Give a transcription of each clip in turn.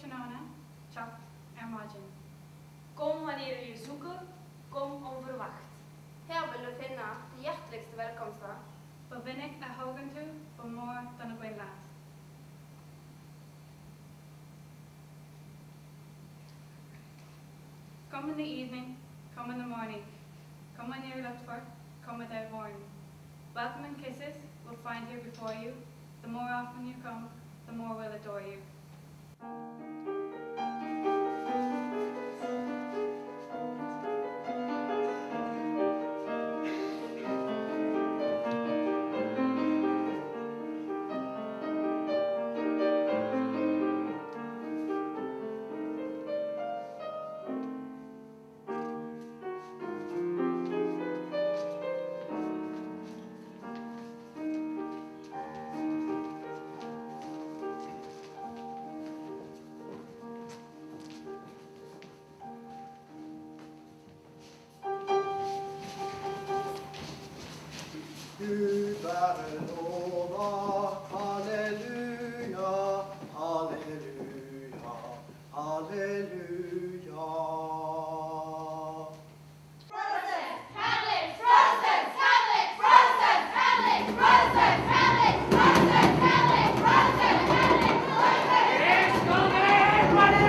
Shanona, Chap Margin. Kom wanneer we je zoeken, kom onverwacht. Her vil du finne de hjerteligste velkomster. For vinnig Haugesund for more than a Greenland. Come in the evening, come in the morning. Come when you're looked for, come without warning. Welcome and kisses we'll find here before you. The more often you come, the more we'll adore you. Gud være lova, halleluja, halleluja, halleluja. Protest, Hamlet, protest, Hamlet, protest, Hamlet, protest, Hamlet, protest, Hamlet, protest, Hamlet, protest. It's coming, everybody!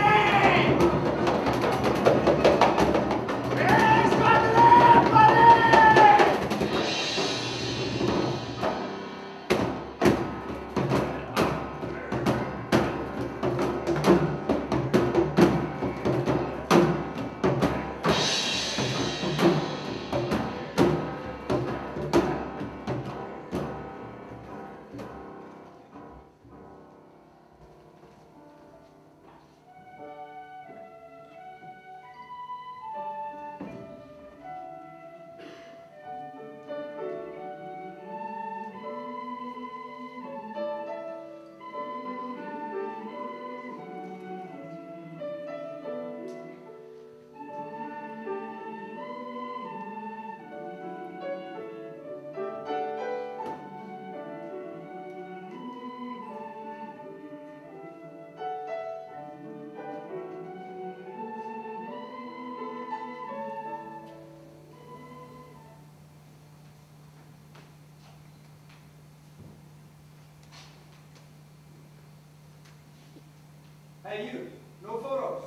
It's coming, everybody! Hey you, no photos.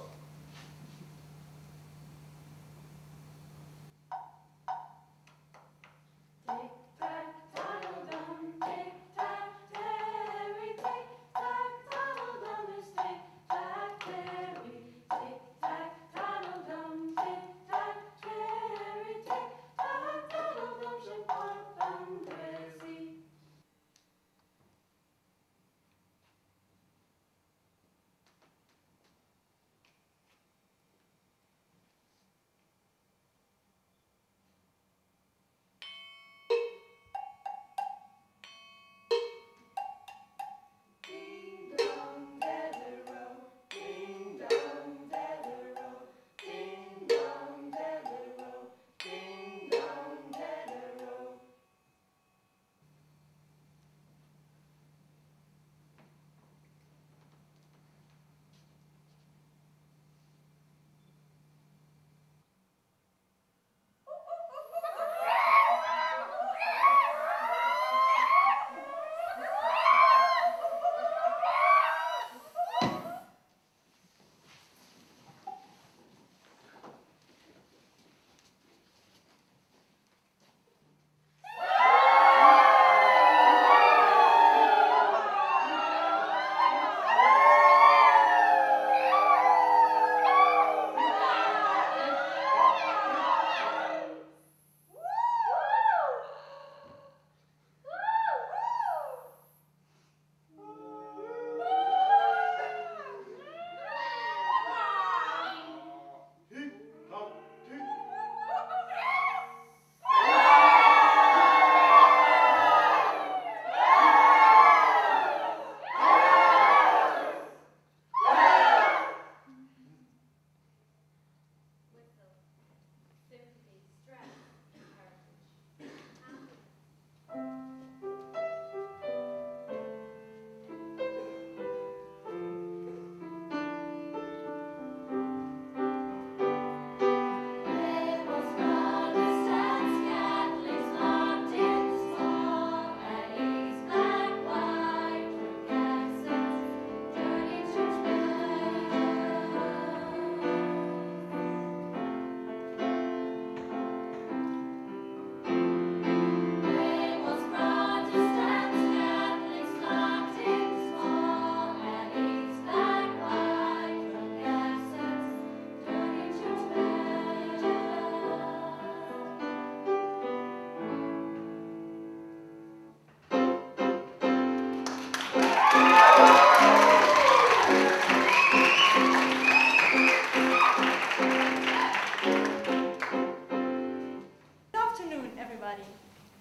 Tic-tac, toddle-dum, tic-tac, Terry, tic-tac, toddle-dum is tic-tac, Terry, tic-tac, toddle-dum, tic-tac, Terry, tic-tac, toddle-dum, je porte un Dressie.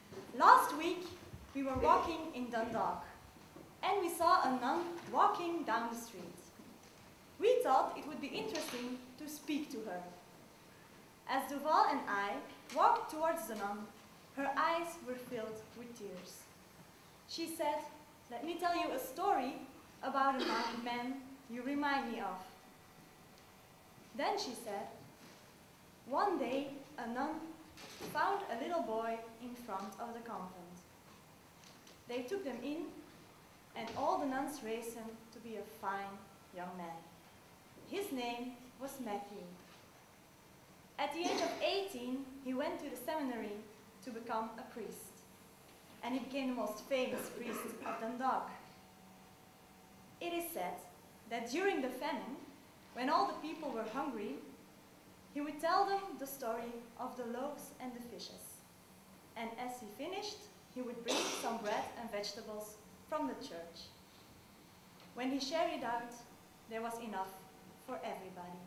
Last week, we were walking in Dundalk, and we saw a nun walking down the street. We thought it would be interesting to speak to her. As Duval and I walked towards the nun, her eyes were filled with tears. She said, "Let me tell you a story about a man you remind me of." Then she said, "One day, a nun found a little boy in front of the convent. They took them in, and all the nuns raised him to be a fine young man. His name was Matthew. At the age of 18, he went to the seminary to become a priest, and he became the most famous priest of Dundalk. It is said that during the famine, when all the people were hungry, he would tell them the story of the loaves and the fishes. And as he finished, he would bring some bread and vegetables from the church. When he shared it out, there was enough for everybody."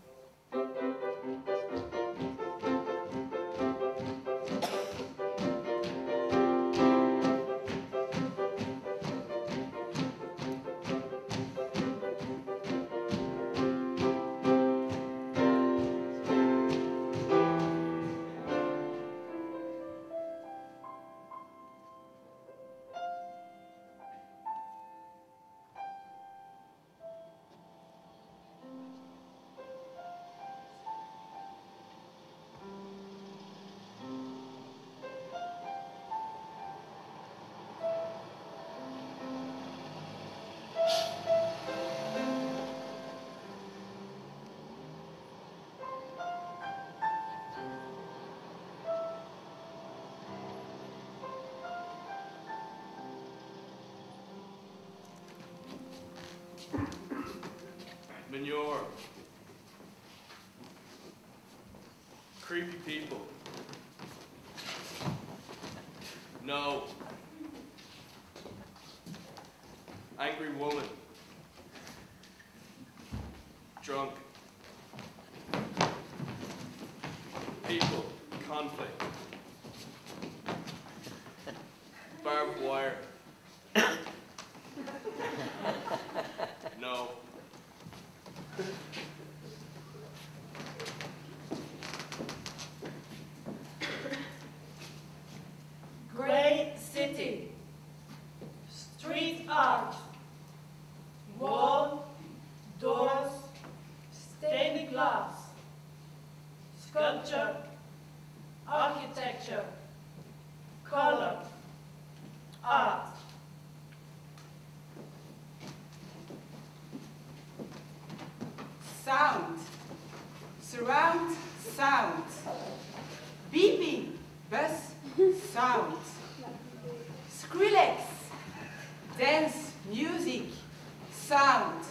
Manure. Creepy people. No. Angry woman. Drunk. People. Conflict. Barbed wire. No. Great city, street art, wall, doors, stained glass, sculpture, architecture, color, art. Sound, surround sound, beeping, bus sound, Skrillex, dance music, sound,